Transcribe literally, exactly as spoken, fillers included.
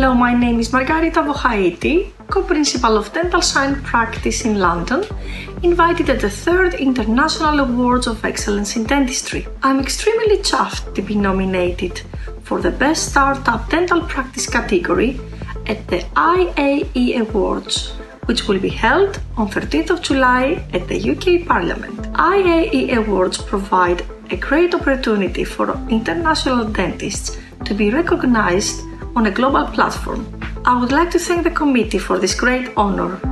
Hello, my name is Margarita Vochaiti, co-principal of Dental Science Practice in London, invited at the third International Awards of Excellence in Dentistry. I'm extremely chuffed to be nominated for the Best Startup Dental Practice category at the I A E Awards, which will be held on thirteenth of July at the U K Parliament. I A E Awards provide a great opportunity for international dentists to be recognized on a global platform. I would like to thank the committee for this great honor.